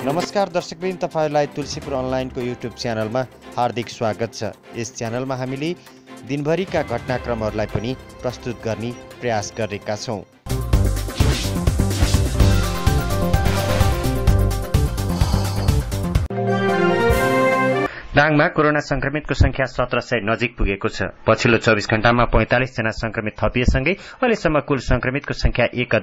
नमस्कार दर्शकवृन्द, तपाईहरुलाई तुलसीपुर अनलाइनको युट्युब च्यानलमा हार्दिक स्वागत छ। यस च्यानलमा हामीले दिनभरिका घटनाक्रमहरूलाई पनि प्रस्तुत गर्ने प्रयास गरेका छौं। दाङमा कोरोना संक्रमितको संख्या 1700 नजिक पुगेको छ। पछिल्लो 24 घण्टामा 45 जना संक्रमित थपिएसँगै अहिलेसम्म कुल संक्रमितको संख्या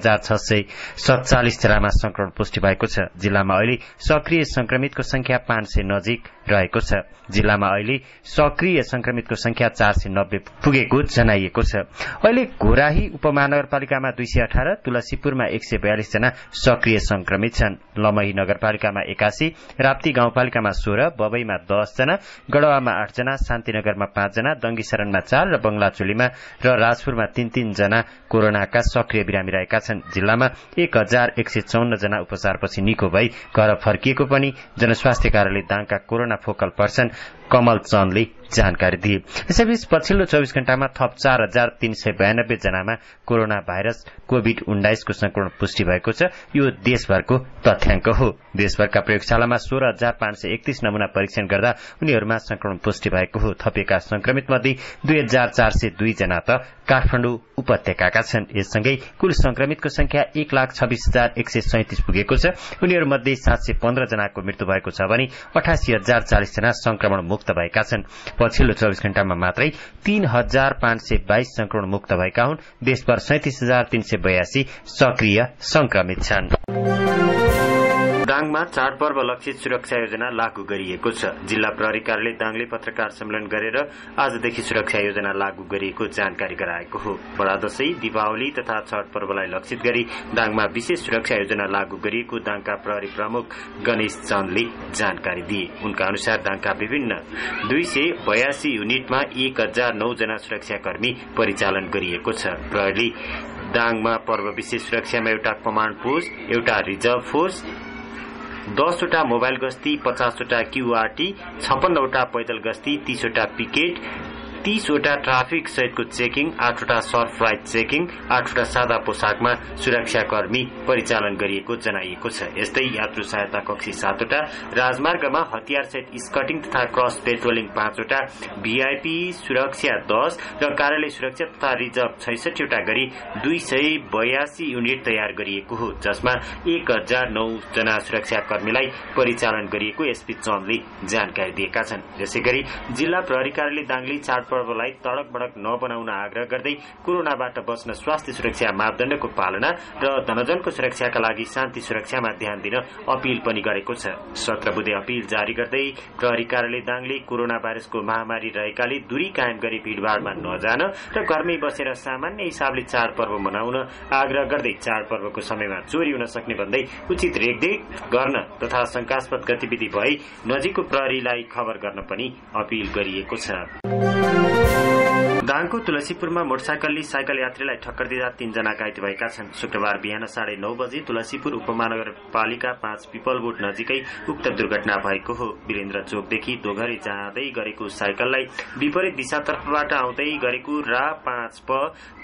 1647 जनामा संक्रमण पुष्टि भएको छ। जिल्लामा अहिले सक्रिय संक्रमितको संख्या 500 नजिक रहेको छ। जिल्लामा अहिले सक्रिय संक्रमितको संख्या 490 पुगेको जनाइएको छ। अहिले घोराही उपमहानगरपालिकामा 218, तुलसीपुरमा 142 जना सक्रिय संक्रमित छन्। लमही नगरपालिकामा 81, राप्ती गाउँपालिकामा 16, बबईमा 10 जना, गढवामा 8 जना, शान्तिनगरमा 5 जना, दङ्गीशरणमा 4 र बंगलाचुलीमा र राजपुरमा 3 जना कोरोनाका सक्रिय बिरामी रहेका छन्। जिल्लामा 1154 जना उपचारपछि निको भई घर फर्किएको पनि जनस्वास्थ्य कार्यालय दाङका कोरोना फोकल पर्सन कमल चन्दले जानकारी दिए। यसैबीच पछिल्लो 24 घण्टामा थप 4392 जनामा कोरोना भाइरस कोभिड-19 को संक्रमण पुष्टि भएको छ। यो देशभरको तथ्याङ्क हो। देशभरका प्रयोगशालामा 16531 नमूना परीक्षण गर्दा उनीहरूमा संक्रमण पुष्टि भएको हो। थपिएका संक्रमित मध्ये 2402 जना त काठमाडौँ उपत्यकाका छन्। यससँगै कुल संक्रमितको संख्या 1,26,137 पुगेको छ। उनीहरूमध्ये 715 जनाको मृत्यु भएको छ भने 88,040 जना संक्रमण मुक्त भएका छन्। पछिल्लो 24 घण्टामा मात्रै 3,522 संक्रमण मुक्त भएका हुन्। देशभर 37,382 सक्रिय संक्रमित छन्। दाङमा चाडपर्व लक्षित सुरक्षा योजना लागू गरिएको छ। जिल्ला प्रहरी कार्यालय दाङले पत्रकार सम्मेलन गरेर आजदेखि सुरक्षा योजना लागू गरिएको जानकारी गराएको हो। बडा दशैं, दीपावली तथा छठ पर्वलाई लक्षित गरी दाङमा विशेष सुरक्षा योजना लागू गरिएको दाङका प्रहरी प्रमुख गणेश चन्दले जानकारी दिए। उनका अनुसार दाङका विभिन्न 282 युनिटमा 1009 जना सुरक्षाकर्मी परिचालन गरिएको छ। प्रहरीले दाङमा पर्व विशेष सुरक्षामा एउटा कमाण्ड पोस्ट, एउटा रिजर्भ फोर्स, 10 वटा मोबाइल गस्ती, 50 वटा क्यूआरटी, 56 वटा पैदल गस्ती, 30 वटा पिकेट, 30 वटा ट्राफिक सहितको चेकिङ, 8 वटा सर्फ राइट चेकिङ, 8 वटा सादा पोसाकमा सुरक्षाकर्मी परिचालन गरिएको जनाइएको छ। यस्तै यात्रु सहायता कक्षी 7 वटा, राजमार्गमा हतियार सहित स्कटिङ तथा क्रस पेट्रोलिङ 5 वटा, भिआईपी सुरक्षा 10 र कार्यालय सुरक्षा तथा रिजर्भ 66 वटा गरी 282 युनिट तयार गरिएको हो, जसमा 1009 जना सुरक्षाकर्मीलाई परिचालन गरिएको एसपी चन्दले जानकारी दिएका छन्। यसैगरी जिल्ला प्रहरी कार्यालय दाङले पर्वलाई तडक बडक नबनाउन आग्रह गर्दै कोरोनाबाट बच्न स्वास्थ्य सुरक्षा मापदण्डको पालना र धनजनको सुरक्षाका लागि शान्ति सुरक्षामा ध्यान दिन अपील पनि गरेको छ। 17 बुधे अपील जारी गर्दै प्रहरी कार्यालय दाङले कोरोना भाइरसको महामारी रहेकाले दूरी कायम गरी भीड़भाड़मा नजान र घरमै बसेर सामान्य हिसाबले चाडपर्व मनाउन आग्रह गर्दै चाडपर्वको समयमा चोरी हुन सक्ने भन्दै उचित रेखदेख गर्न तथा शंकास्पद गतिविधि भई नजिकको प्रहरीलाई खबर गर्न पनि अपील गरिएको छ। दाङको तुलसीपुरमा मोटरसाइकलले साइकल यात्रीलाई टक्कर दिँदा 3 जना घाइते भएका छन्। शुक्रबार बिहान 9:30 बजे तुलसीपुर उपमहानगरपालिका 5 पिपलबोट नजिकै उक्त दुर्घटना भएको हो। वीरेन्द्र चोकदेखि दोघरी जाँदै गरेको साइकललाई विपरीत दिशातर्फबाट आउँदै गरेको रा 5 प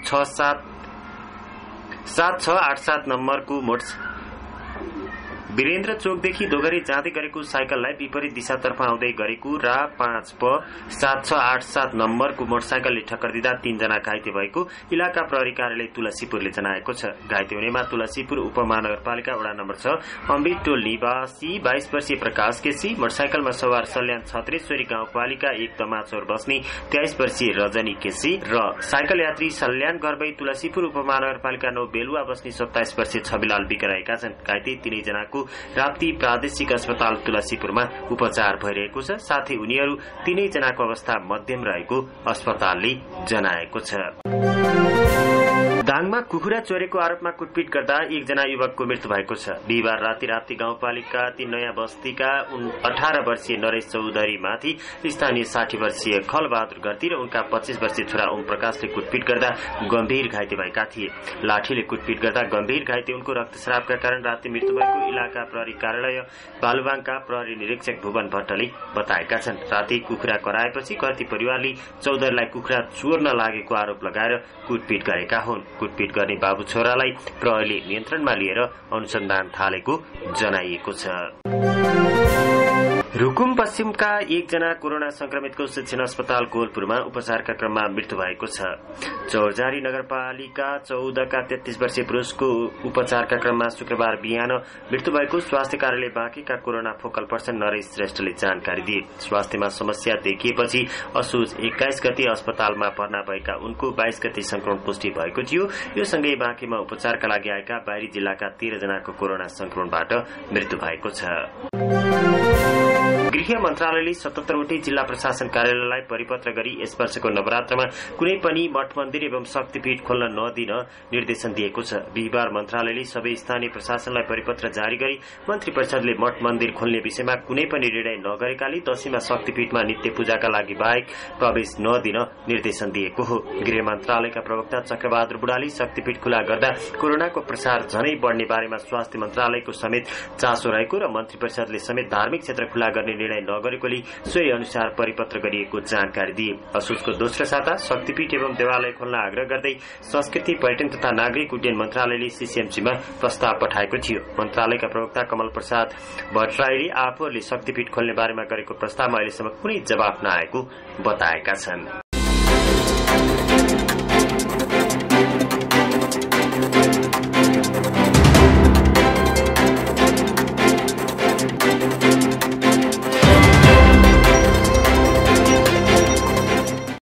7687 नम्बरको वीरेन्द्र चोकदेखि दोघरी जाँदै गरेको साइकललाई विपरीत दिशातर्फ आउँदै गरेको रा 5 प 7687 नम्बरको मोटरसाइकलले ठक्कर दिँदा 3 जना घाइते भएको इलाका प्रहरी कार्यालय तुलसीपुरले जनाएको छ। घाइते हुनेमा तुलसीपुर उपमहानगरपालिका वडा नम्बर 6 अमृत टोल निवासी 22 वर्षीय प्रकाश केसी, मोटरसाइकलमा सवार सल्यान छत्रेश्वरी गाउँपालिका 1 दमाचौर बस्ने 23 वर्षीय रजनी केसी र साइकल यात्री सल्यान घरबै तुलसीपुर उपमहानगरपालिका 9 बेलुवा बस्ने 27 वर्षीय छविलाल बिक रहेका छन्। घाइते 3 जनाको राप्ती प्रादेशिक अस्पताल तुलसीपुरमा उपचार भइरहेको छ। साथै उनीहरू 3 जनाको अवस्था मध्यम रहेको अस्पतालले जनाएको छ। दाङमा कुखुरा चोरेको आरोपमा कुटपिट गर्दा 1 जना युवकको मृत्यु भएको छ। बिहिबार राति राप्ती गाउँपालिका 3 नयाँ बस्तीका 18 वर्षीय नरेश चौधरीमाथि स्थानीय 60 वर्षीय खलबहादुर गर्ती र उनका 25 वर्षीय छोरा ओम प्रकाशले कुटपिट गर्दा गम्भीर घाइते भएका थिए। लाठीले कुटपिट गर्दा गम्भीर घाइते उनको रक्तस्रावका कारण राति मृत्यु भएको इलाका प्रहरी कार्यालय बालुवाङका प्रहरी निरीक्षक भुवन भट्टले बताएका छन्। राति कुखुरा कराएपछि गर्ती परिवारले चौधरीलाई कुखुरा चोर्न लागेको आरोप लगाएर कुटपिट गरेका हुन्। कुटपिट गर्ने बाबु छोरालाई प्रहरीले नियन्त्रणमा लिएर अनुसन्धान थालेको जनाइएको छ। रुकुम पश्चिमका एकजना कोरोना संक्रमितको शिक्षण अस्पताल गोलपुरमा उपचारका क्रममा मृत्यु भएको छ। चौरजारी नगरपालिका 14 का 33 वर्षीय पुरुषको उपचारका क्रममा शुक्रबार बिहान मृत्यु भएको स्वास्थ्य कार्यालय बाँकीका कोरोना फोकल पर्सन नरेश श्रेष्ठले जानकारी दिए। स्वास्थ्यमा समस्या देखिएपछि असोज 21 गते अस्पतालमा भर्ना भएका उनको 22 गते संक्रमण पुष्टि भएको थियो। यो सँगै बाँकीमा उपचारका लागि आएका बाहिरी जिल्लाका 13 जनाको कोरोना संक्रमणबाट मृत्यु भएको छ। गृह मन्त्रालयले 77वटै जिल्ला प्रशासन कार्यालयलाई परिपत्र गरी यस वर्षको नवरात्रमा कुनै पनि मठ मन्दिर एवं शक्तिपीठ खोल्न नदिन निर्देशन दिएको छ। बिहिबार मन्त्रालयले सबै स्थानीय प्रशासनलाई परिपत्र जारी गरी मन्त्री परिषदले मठ मन्दिर खोल्ने विषयमा कुनै पनि निर्णय नगरेकाले दशैंमा शक्तिपीठमा नित्य पूजाका लागि बाहेक प्रवेश नदिन निर्देशन दिएको हो। गृह मन्त्रालयका प्रवक्ता चक्रबहादुर बुढाले शक्तिपीठ खुला गर्दा कोरोनाको प्रसार झनै बढ्ने बारेमा स्वास्थ्य मन्त्रालयको समेत चासो रहेको र मन्त्री परिषदले समेत धार्मिक क्षेत्र खुला गर्ने निर्णय नगरेकोले सोही अनुसार परिपत्र गरिएको जानकारी दिए। असोजको दोस्रो साता शक्तिपीठ एवं देवालय खोल्न आग्रह गर्दै संस्कृति पर्यटन तथा नागरिक उड्डयन मन्त्रालयले सीसीएमसीमा प्रस्ताव पठाएको थियो। मन्त्रालयका प्रवक्ता कमल प्रसाद भट्टराईले आफूहरूले शक्तिपीठ खोल्ने बारेमा गरेको प्रस्तावमा अहिलेसम्म कुनै जवाफ नआएको बताएका छन्।